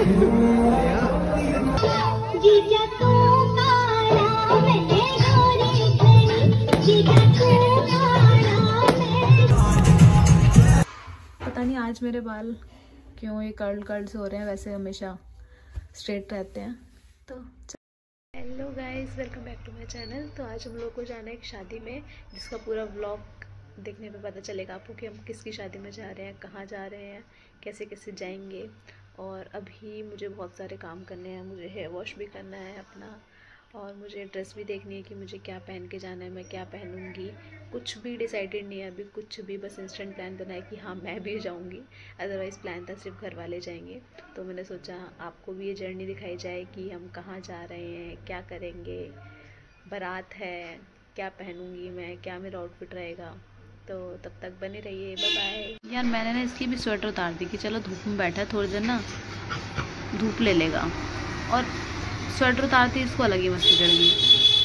जीजा तू काला मैं गोरी खड़ी, जीजा तू काला मैं। पता नहीं आज मेरे बाल क्यों ये कर्ल्स हो रहे हैं, वैसे हमेशा स्ट्रेट रहते हैं। तो hello guys, welcome back to my channel. तो आज हम लोग को जाना है एक शादी में, जिसका पूरा व्लॉग देखने पे पता चलेगा आपको कि हम किसकी शादी में जा रहे हैं, कहाँ जा रहे हैं, कैसे कैसे जाएंगे। और अभी मुझे बहुत सारे काम करने हैं, मुझे हेयर वॉश भी करना है अपना, और मुझे ड्रेस भी देखनी है कि मुझे क्या पहन के जाना है, मैं क्या पहनूंगी। कुछ भी डिसाइडेड नहीं है अभी, कुछ भी, बस इंस्टेंट प्लान बना है कि हाँ मैं भी जाऊंगी, अदरवाइज़ प्लान था सिर्फ घर वाले जाएंगे। तो मैंने सोचा आपको भी ये जर्नी दिखाई जाए कि हम कहाँ जा रहे हैं, क्या करेंगे, बारात है, क्या पहनूंगी मैं, क्या मेरा आउटफिट रहेगा। तो तब तक बने रहिए, बाय बाय। यार मैंने ना इसकी भी स्वेटर उतार दी कि चलो धूप में बैठा है, थोड़ी देर ना धूप ले लेगा, और स्वेटर उतारती इसको अलग ही मस्ती चढ़ गई।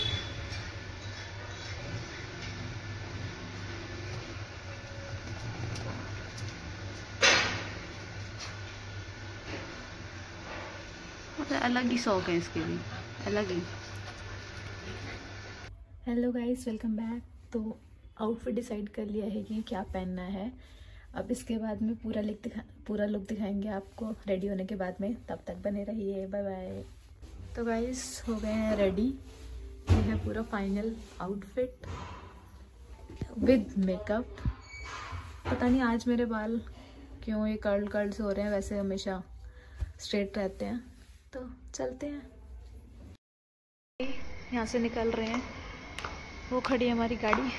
अलग ही शौक है इसके भी, अलग ही। Hello guys, welcome back. तो आउटफिट डिसाइड कर लिया है कि क्या पहनना है। अब इसके बाद में पूरा लुक दिखाएंगे आपको रेडी होने के बाद में, तब तक बने रहिए, बाय बाय। तो गाइस हो गए हैं रेडी, ये है पूरा फाइनल आउटफिट विद मेकअप। पता नहीं आज मेरे बाल क्यों ये कर्ल्स हो रहे हैं, वैसे हमेशा स्ट्रेट रहते हैं। तो चलते हैं, यहाँ से निकल रहे हैं, वो खड़ी है हमारी गाड़ी।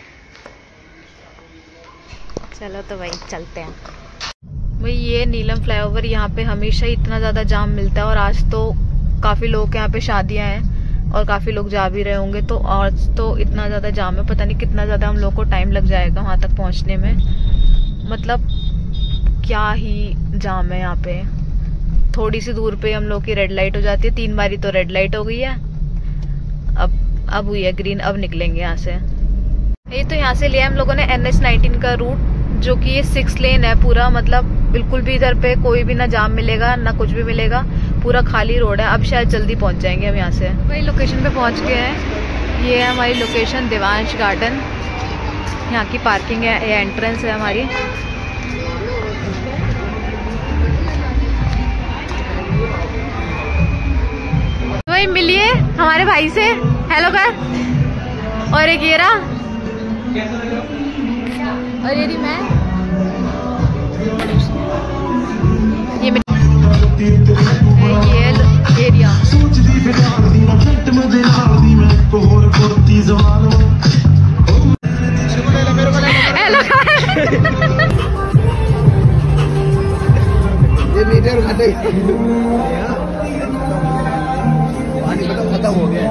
चलो तो भाई चलते हैं। भाई ये नीलम फ्लाईओवर, यहाँ पे हमेशा इतना ज़्यादा जाम मिलता है, और आज तो काफ़ी लोग यहाँ पे शादियाँ हैं और काफ़ी लोग जा भी रहे होंगे, तो आज तो इतना ज़्यादा जाम है, पता नहीं कितना ज़्यादा हम लोग को टाइम लग जाएगा वहाँ तक पहुँचने में। मतलब क्या ही जाम है यहाँ पे। थोड़ी सी दूर पे हम लोग की रेड लाइट हो जाती है, 3 बारी तो रेड लाइट हो गई है, अब हुई है ग्रीन, अब निकलेंगे यहाँ से। ये तो यहाँ से लिया हम लोगों ने NH19 का रूट, जो कि ये 6 लेन है पूरा, मतलब बिल्कुल भी इधर पे कोई भी ना जाम मिलेगा ना कुछ भी मिलेगा, पूरा खाली रोड है। अब शायद जल्दी पहुंच जाएंगे हम यहाँ से। वही लोकेशन पे पहुंच गए हैं, ये है हमारी लोकेशन देवांश गार्डन। यहाँ की पार्किंग है, ये एंट्रेंस है हमारी। तो वही मिलिए हमारे भाई से, हेलो कर। और एक ये रहा, और ये मैं, ये एरिया। हेलो ये मीटर खाते खत्म हो गया,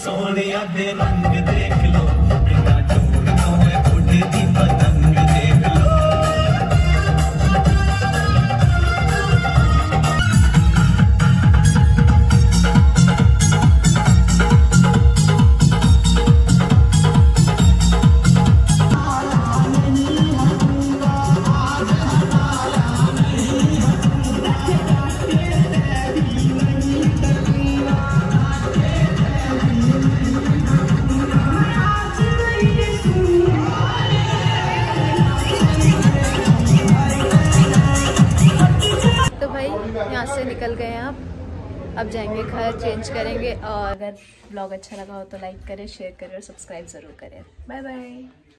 सोनिया दे रंग देख लो, बिना चोर तो उड़ती पतंग देख लो। यहाँ से निकल गए हैं अब जाएंगे घर, चेंज करेंगे। और अगर ब्लॉग अच्छा लगा हो तो लाइक करें, शेयर करें और सब्सक्राइब ज़रूर करें। Bye bye.